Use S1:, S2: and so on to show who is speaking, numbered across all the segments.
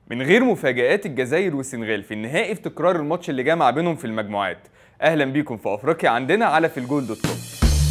S1: من غير مفاجآت الجزائر والسنغال في النهائي في تكرار الماتش اللي جمع بينهم في المجموعات. اهلا بيكم في افريقيا عندنا على filgoal.com.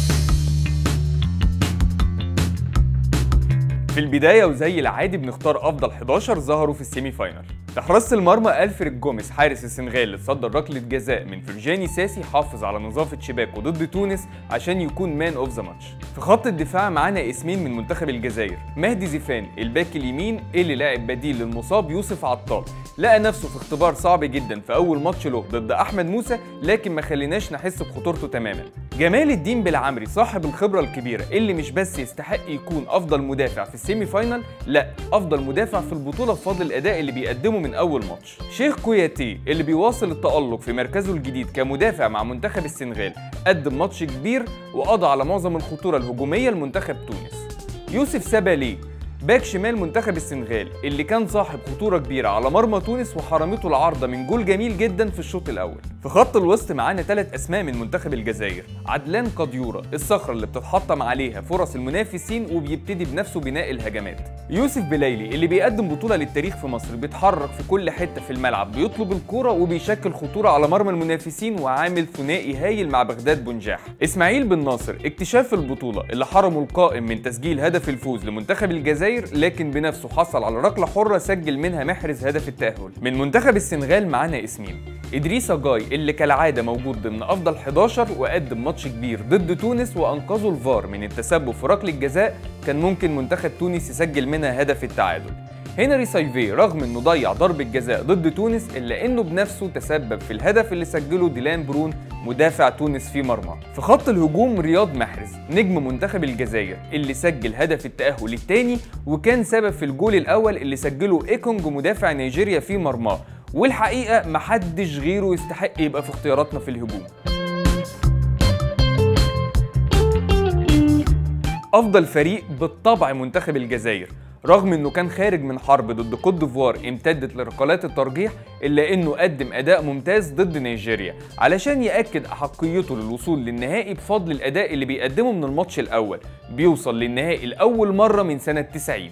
S1: في البدايه وزي العادي بنختار افضل 11 ظهروا في السيمي فاينال. في حراسة المرمى ألفريد جوميز حارس السنغال اللي اتصدر ركلة جزاء من فرجاني ساسي حافظ على نظافة شباكه ضد تونس عشان يكون مان اوف ذا ماتش. في خط الدفاع معانا اسمين من منتخب الجزائر، مهدي زيفان الباك اليمين اللي لاعب بديل للمصاب يوسف عطال، لقى نفسه في اختبار صعب جدا في أول ماتش له ضد أحمد موسى لكن ما خليناش نحس بخطورته تماما. جمال الدين بالعمري صاحب الخبرة الكبيرة اللي مش بس يستحق يكون أفضل مدافع في السيمي فاينال، لا أفضل مدافع في البطولة بفضل الأداء اللي بيقدمه من أول ماتش. شيخ كوياتي اللي بيواصل التألق في مركزه الجديد كمدافع مع منتخب السنغال قدم ماتش كبير وقضى على معظم الخطورة الهجومية لمنتخب تونس. يوسف سابالي باك شمال منتخب السنغال اللي كان صاحب خطورة كبيرة على مرمى تونس وحرمته العارضة من جول جميل جدا في الشوط الأول. في خط الوسط معانا 3 أسماء من منتخب الجزائر، عدلان قديورة الصخرة اللي بتتحطم عليها فرص المنافسين وبيبتدي بنفسه بناء الهجمات، يوسف بليلي اللي بيقدم بطولة للتاريخ في مصر بيتحرك في كل حتة في الملعب بيطلب الكرة وبيشكل خطورة على مرمى المنافسين وعامل ثنائي هايل مع بغداد بنجاح. إسماعيل بن ناصر اكتشاف البطولة اللي حرمه القائم من تسجيل هدف الفوز لمنتخب الجزائر لكن بنفسه حصل على ركلة حرة سجل منها محرز هدف التأهل. من منتخب السنغال معانا اسمين، إدريسا جاي اللي كالعادة موجود ضمن أفضل 11 وقدم ماتش كبير ضد تونس وأنقذه الفار من التسبب في ركلة جزاء كان ممكن منتخب تونس يسجل منها هدف التعادل. هنري سايفي رغم انه ضيع ضربة جزاء ضد تونس الا انه بنفسه تسبب في الهدف اللي سجله ديلان برون مدافع تونس في مرمى. في خط الهجوم رياض محرز نجم منتخب الجزائر اللي سجل هدف التأهل الثاني وكان سبب في الجول الاول اللي سجله ايكونج مدافع نيجيريا في مرماه، والحقيقة محدش غيره يستحق يبقى في اختياراتنا في الهجوم. افضل فريق بالطبع منتخب الجزائر، رغم انه كان خارج من حرب ضد كوت ديفوار امتدت لركلات الترجيح الا انه قدم اداء ممتاز ضد نيجيريا علشان ياكد احقيته للوصول للنهائي بفضل الاداء اللي بيقدمه من الماتش الاول، بيوصل للنهائي لاول مره من سنه 90.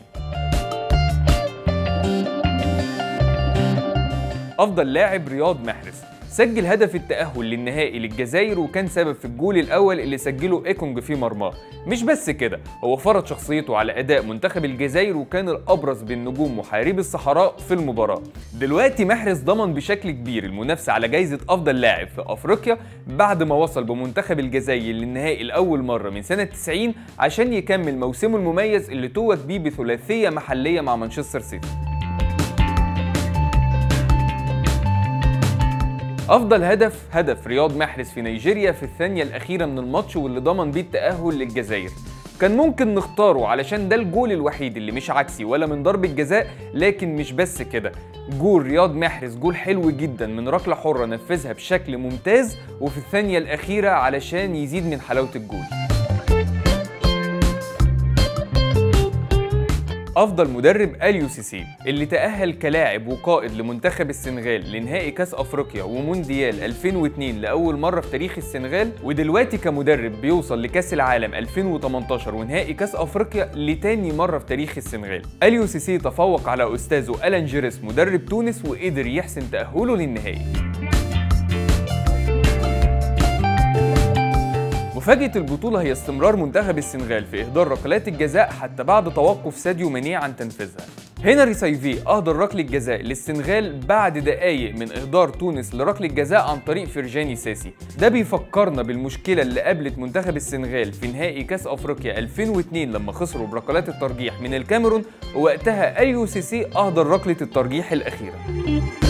S1: افضل لاعب رياض محرز سجل هدف التأهل للنهائي للجزائر وكان سبب في الجول الأول اللي سجله ايكونج في مرماه. مش بس كده، هو فرض شخصيته على أداء منتخب الجزائر وكان الأبرز بين نجوم محاربي الصحراء في المباراة. دلوقتي محرز ضمن بشكل كبير المنافسة على جايزة أفضل لاعب في أفريقيا بعد ما وصل بمنتخب الجزائر للنهائي لأول مرة من سنة 90 عشان يكمل موسمه المميز اللي توج بيه بثلاثية محلية مع مانشستر سيتي. أفضل هدف رياض محرز في نيجيريا في الثانية الأخيرة من الماتش واللي ضمن بيه التأهل للجزائر. كان ممكن نختاره علشان ده الجول الوحيد اللي مش عكسي ولا من ضربة جزاء، لكن مش بس كده، جول رياض محرز جول حلو جدا من ركلة حرة نفذها بشكل ممتاز وفي الثانية الأخيرة علشان يزيد من حلاوة الجول. أفضل مدرب أليو سيسي اللي تأهل كلاعب وقائد لمنتخب السنغال لنهائي كاس أفريقيا ومونديال 2002 لأول مرة في تاريخ السنغال، ودلوقتي كمدرب بيوصل لكاس العالم 2018 ونهائي كاس أفريقيا لتاني مرة في تاريخ السنغال. أليو سيسي تفوق على أستاذه ألان جيريس مدرب تونس وقدر يحسن تأهله للنهائي. مفاجأة البطولة هي استمرار منتخب السنغال في إهدار ركلات الجزاء حتى بعد توقف ساديو ماني عن تنفيذها. هنري سايفي أهدر ركلة جزاء للسنغال بعد دقايق من إهدار تونس لركلة جزاء عن طريق فرجاني ساسي. ده بيفكرنا بالمشكلة اللي قابلت منتخب السنغال في نهائي كاس أفريقيا 2002 لما خسروا بركلات الترجيح من الكاميرون، ووقتها أليو سيسي أهدر ركلة الترجيح الأخيرة.